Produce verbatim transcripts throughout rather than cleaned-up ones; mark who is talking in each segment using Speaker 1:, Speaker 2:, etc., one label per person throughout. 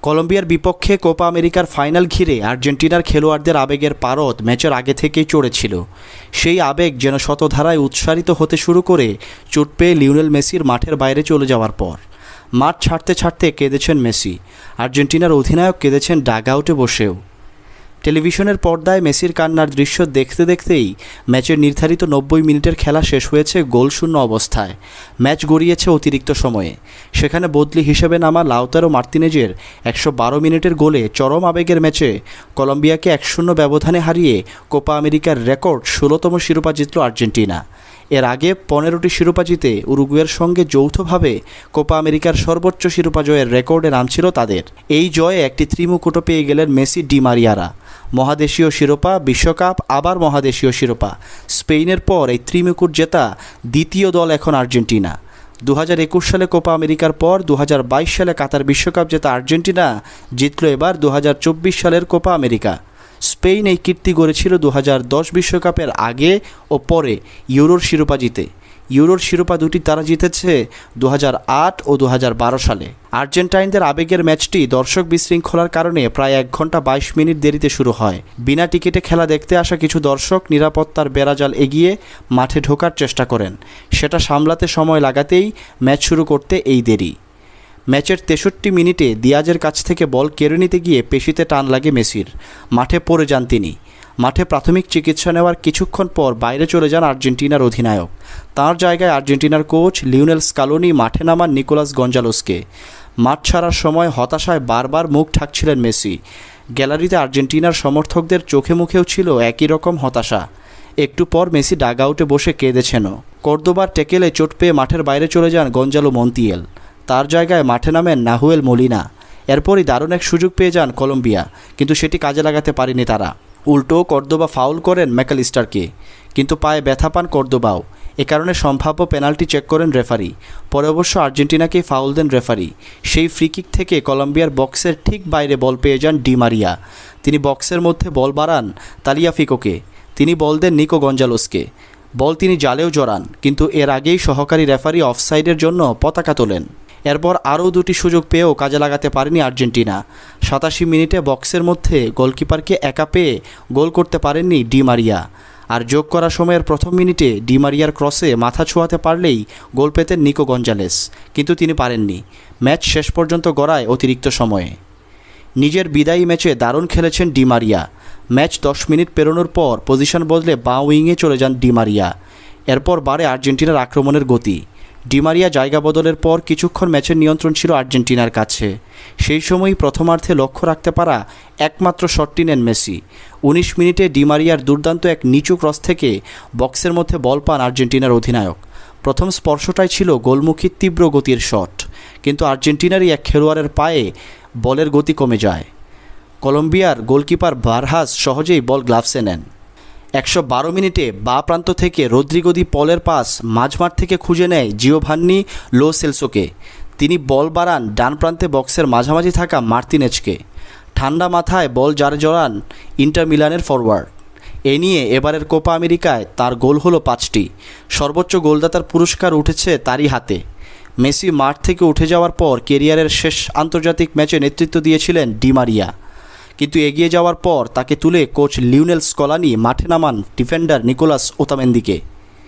Speaker 1: কলম্বিয়ার বিপক্ষে কোপা আমেরিকার ফাইনাল ঘিরে আর্জেন্টিনার খেলোয়াড়দের আবেগের পারদ ম্যাচের আগে থেকেই চড়েছিল। সেই আবেগ যেন শতধারায় উৎসারিত হতে শুরু করে চোট পেয়ে লিওনেল মেসির মাঠের বাইরে চলে যাওয়ার পর। মাঠ ছাড়তে ছাড়তে কেঁদেছেন মেসি। আর্জেন্টিনার অধিনায়ক কেঁদেছেন ডাগ আউটে বসেও। টেলিভিশনের পর্দায় মেসির কান্নার দৃশ্য দেখতে দেখতেই ম্যাচের নির্ধারিত নব্বই মিনিটের খেলা শেষ হয়েছে গোলশূন্য অবস্থায়। ম্যাচ গড়িয়েছে অতিরিক্ত সময়ে। সেখানে বদলি হিসেবে নামা লাউতারো মার্তিনেজের একশো বারো মিনিটের গোলে চরম আবেগের ম্যাচে কলম্বিয়াকে এক শূন্য ব্যবধানে হারিয়ে কোপা আমেরিকার রেকর্ড ষোলোতম শিরোপা জিতল আর্জেন্টিনা। এর আগে পনেরোটি শিরোপা জিতে উরুগুয়ের সঙ্গে যৌথভাবে কোপা আমেরিকার সর্বোচ্চ শিরোপা জয়ের রেকর্ডে নাম ছিল তাদের। এই জয়ে একটি ত্রিমুকুটও পেয়ে গেলেন মেসি, ডি মারিয়ারা। মহাদেশীয় শিরোপা, বিশ্বকাপ, আবার মহাদেশীয় শিরোপা। স্পেনের পর এই ত্রিমুকুট জেতা দ্বিতীয় দল এখন আর্জেন্টিনা। দু হাজার একুশ সালে কোপা আমেরিকার পর দু হাজার বাইশ সালে কাতার বিশ্বকাপ জেতা আর্জেন্টিনা জিতল এবার দু হাজার চব্বিশ সালের কোপা আমেরিকা। স্পেন এই কীর্তি গড়েছিল দু হাজার দশ বিশ্বকাপের আগে ও পরে ইউরোর শিরোপা জিতে। ইউরোর শিরোপা দুটি তারা জিতেছে দু হাজার আট ও দু হাজার বারো সালে। আর্জেন্টাইনদের আবেগের ম্যাচটি দর্শক বিশৃঙ্খলার কারণে প্রায় এক ঘন্টা বাইশ মিনিট দেরিতে শুরু হয়। বিনা টিকিটে খেলা দেখতে আসা কিছু দর্শক নিরাপত্তার বেড়াজাল এগিয়ে মাঠে ঢোকার চেষ্টা করেন। সেটা সামলাতে সময় লাগাতেই ম্যাচ শুরু করতে এই দেরি। ম্যাচের তেষট্টি মিনিটে দিয়াজের কাছ থেকে বল কেড়ে নিতে গিয়ে পেশিতে টান লাগে মেসির। মাঠে পড়ে যান তিনি। মাঠে প্রাথমিক চিকিৎসা নেওয়ার কিছুক্ষণ পর বাইরে চলে যান আর্জেন্টিনার অধিনায়ক। তাঁর জায়গায় আর্জেন্টিনার কোচ লিওনেল স্কালোনি মাঠে নামান নিকোলাস গঞ্জালোসকে। মাঠ ছাড়ার সময় হতাশায় বারবার মুখ ঢাকছিলেন মেসি। গ্যালারিতে আর্জেন্টিনার সমর্থকদের চোখে মুখেও ছিল একই রকম হতাশা। একটু পর মেসি ডাগ আউটে বসে কেঁদেছেনও। কর্দোবার ট্যাকেলে চোট পেয়ে মাঠের বাইরে চলে যান গঞ্জালো মন্তিয়েল। তার জায়গায় মাঠে নামেন নাহুয়েল মোলিনা। এরপরই দারুণ এক সুযোগ পেয়ে যান কলম্বিয়া, কিন্তু সেটি কাজে লাগাতে পারেনি তারা। উল্টো কর্দোবা ফাউল করেন ম্যাকালিস্টারকে, কিন্তু পায়ে ব্যথা পান কর্দোবাও। এ কারণে সম্ভাব্য পেনাল্টি চেক করেন রেফারি। পরে অবশ্য আর্জেন্টিনাকেই ফাউল দেন রেফারি। সেই ফ্রি কিক থেকে কলম্বিয়ার বক্সের ঠিক বাইরে বল পেয়ে যান ডি মারিয়া। তিনি বক্সের মধ্যে বল বাড়ান তালিয়াফিকোকে। তিনি বল দেন নিকো গঞ্জালোসকে। বল তিনি জালেও জড়ান, কিন্তু এর আগেই সহকারী রেফারি অফসাইডের জন্য পতাকা তোলেন। এরপর আরও দুটি সুযোগ পেয়েও কাজে লাগাতে পারেনি আর্জেন্টিনা। সাতাশি মিনিটে বক্সের মধ্যে গোলকিপারকে একা পেয়ে গোল করতে পারেননি ডি মারিয়া। আর যোগ করা সময়ের প্রথম মিনিটে ডি মারিয়ার ক্রসে মাথা ছোঁয়াতে পারলেই গোল পেতেন নিকো গঞ্জালেস, কিন্তু তিনি পারেননি। ম্যাচ শেষ পর্যন্ত গড়ায় অতিরিক্ত সময়ে। নিজের বিদায়ী ম্যাচে দারুণ খেলেছেন ডি মারিয়া। ম্যাচ দশ মিনিট পেরোনোর পর পজিশন বদলে বাঁ উইংয়ে চলে যান ডি মারিয়া। এরপর বাড়ে আর্জেন্টিনার আক্রমণের গতি। ডি মারিয়া জায়গা বদলের পর কিছুক্ষণ ম্যাচের নিয়ন্ত্রণ ছিল আর্জেন্টিনার কাছে। সেই সময়ই প্রথমার্ধে লক্ষ্য রাখতে পারা একমাত্র শটটি নেন মেসি। উনিশ মিনিটে ডি মারিয়ার দুর্দান্ত এক নিচু ক্রস থেকে বক্সের মধ্যে বল পান আর্জেন্টিনার অধিনায়ক। প্রথম স্পর্শটাই ছিল গোলমুখী তীব্র গতির শট, কিন্তু আর্জেন্টিনারই এক খেলোয়াড়ের পায়ে বলের গতি কমে যায়। কলম্বিয়ার গোলকিপার বারহাস সহজেই বল গ্লাভসে নেন। একশো বারো মিনিটে বাঁ প্রান্ত থেকে রদ্রিগো দি পলের পাস মাঝমাঠ থেকে খুঁজে নেয় জিওভান্নি লো সেলসোকে। তিনি বল বাড়ান ডান প্রান্তে বক্সের মাঝামাঝি থাকা মার্তিনেজকে। ঠান্ডা মাথায় বল জারে জড়ান ইন্টার মিলানের ফরওয়ার্ড। এ নিয়ে এবারের কোপা আমেরিকায় তার গোল হলো পাঁচটি। সর্বোচ্চ গোলদাতার পুরস্কার উঠেছে তারই হাতে। মেসি মাঠ থেকে উঠে যাওয়ার পর কেরিয়ারের শেষ আন্তর্জাতিক ম্যাচে নেতৃত্ব দিয়েছিলেন ডি মারিয়া, কিন্তু এগিয়ে যাওয়ার পর তাকে তুলে কোচ লিওনেল স্কলানি মাঠে নামান ডিফেন্ডার নিকোলাস ওতামেন্দিকে।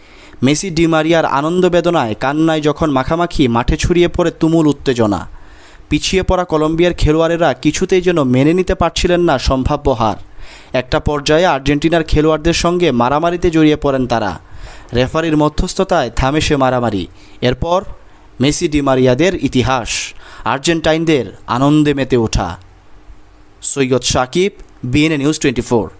Speaker 1: মেসি ডি মারিয়ার আনন্দ বেদনায় কান্নায় যখন মাখামাখি, মাঠে ছড়িয়ে পড়ে তুমুল উত্তেজনা। পিছিয়ে পড়া কলম্বিয়ার খেলোয়াড়েরা কিছুতেই যেন মেনে নিতে পারছিলেন না সম্ভাব্য হার। একটা পর্যায়ে আর্জেন্টিনার খেলোয়াড়দের সঙ্গে মারামারিতে জড়িয়ে পড়েন তারা। রেফারির মধ্যস্থতায় থামে সে মারামারি। এরপর মেসি ডি মারিয়াদের ইতিহাস, আর্জেন্টাইনদের আনন্দে মেতে ওঠা। Syed Sakib, BNA news twenty four.